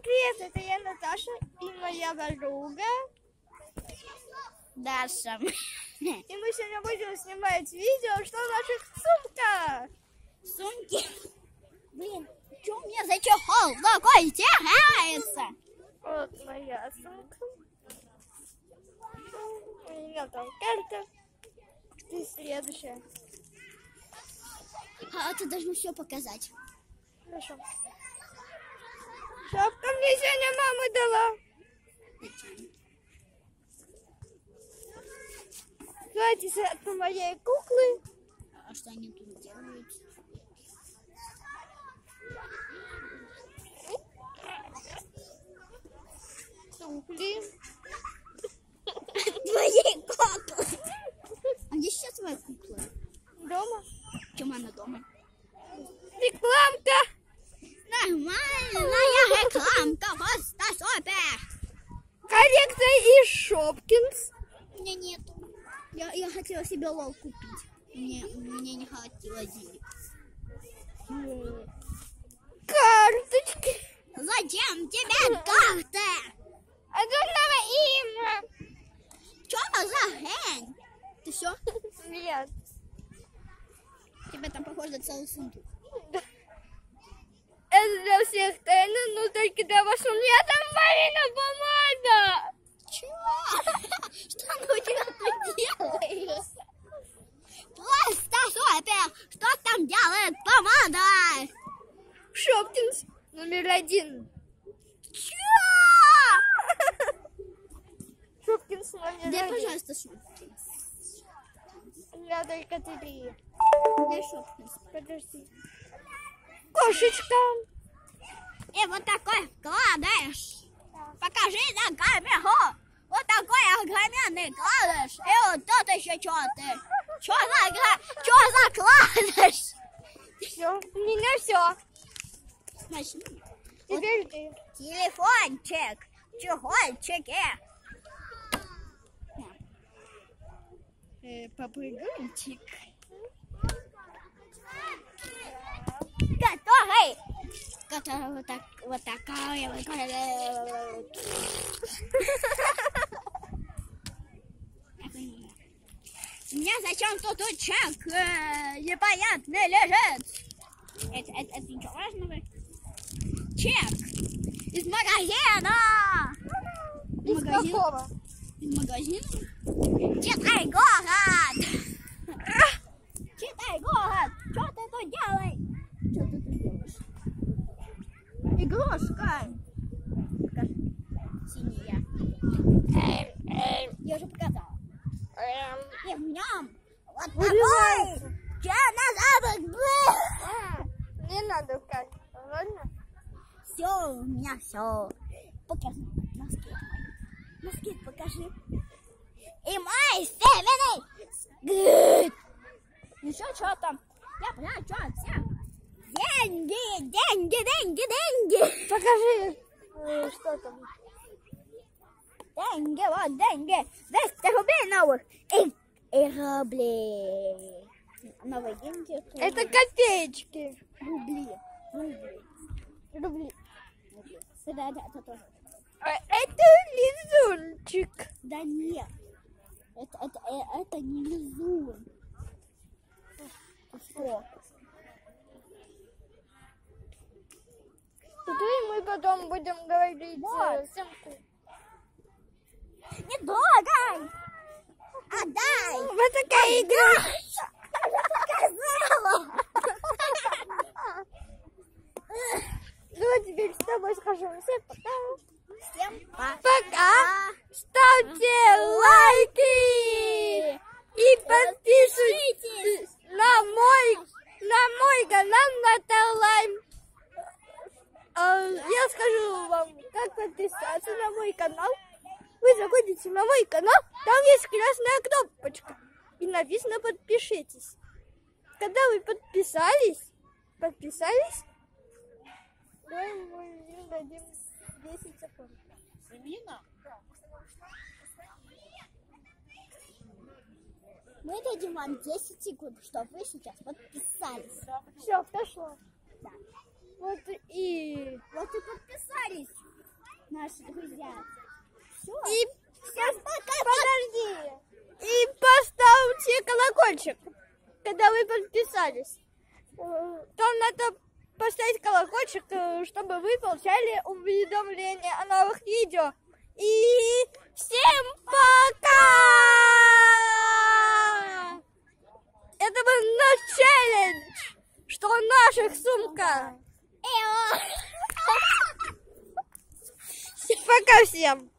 привет, это я Наташа и моя подруга Даша. И мы сегодня будем снимать видео, что в наших сумках. Сумки. Блин, что у меня за чехол такой тягается? Вот моя сумка. У меня там карта. И следующая. А ты должна все показать. Хорошо. Шапка мне сегодня мама дала. Давайте от моей куклы. А что они тут делают? Туфли. Твоей куклы. А где сейчас твоя кукла? Дома. Чем она дома? Рекламка. Нормальная рекламка, просто супер. Коррекция из Шопкинс. У меня нету. Я хотела себе лол купить. Мне не хватило денег. Карточки. Зачем тебе карта? А тут новое имя. Что за хрень? Ты все? Нет. Тебе там, похоже, целый сундук. Это для всех тайна, но только для вас. У меня там варена помада. Чего? Что она у тебя тут делает? Просто супер! Что там делает помада? Шопкинс №1. Чего? Шопкинс номер Дай, 1. пожалуйста, Шопкинс. У меня только 3. Дай Шопкинс. Подожди. Кошечка. И вот такой вкладыш. Покажи на камеру. Вот такой огроменный кладыш. И вот тут еще что-то. Что за кладыш? Все. У меня все. Значит, Теперь ты. телефончик, чехольчики. Попрыгунчик. Который вот такая. У меня зачем-то тут чек непонятный лежит. Это ничего важного. Чек из магазина. Из какого? Из магазина? Читай город. Читай город. Что ты тут делаешь? Что ты тут делаешь? Игрушка. Покажи. Синяя. Я уже показала. И в нем вот такой динозавр был. Не надо вкать. Ладно? Все, у меня все. Покажи носки мои. Носки покажи. И мой фирменный скрыт. Еще что там? Я прячу от всех. Деньги. Покажи, что там. Деньги, вот деньги. 200 рублей новых. И рубли. Новые деньги. Это копеечки. Рубли. Рубли. Да, это тоже. Это лизунчик. Да нет. Это не лизун. Что? Теперь мы потом будем говорить Вот. сумку. Не трогай! Отдай! Вот такая игра. Сказала! Ну, теперь с тобой скажем всем пока. Всем пока! Пока. Ставьте лайки и подписывайтесь на мой канал Наталайм. Я скажу вам, как подписаться на мой канал. Вы заходите на мой канал, там есть красная кнопочка. И написано «Подпишитесь». Когда вы подписались, давай мы дадим 10 секунд. Семина? Мы дадим вам 10 секунд, чтобы вы сейчас подписались. Все, пошло. Да. Вот и Вот и подписались. наши друзья. Все. И Всем пока. подожди. И поставьте колокольчик, когда вы подписались. Там надо поставить колокольчик, чтобы вы получали уведомления о новых видео. И всем пока! Это был наш челлендж, что в наших сумках. Пока всем!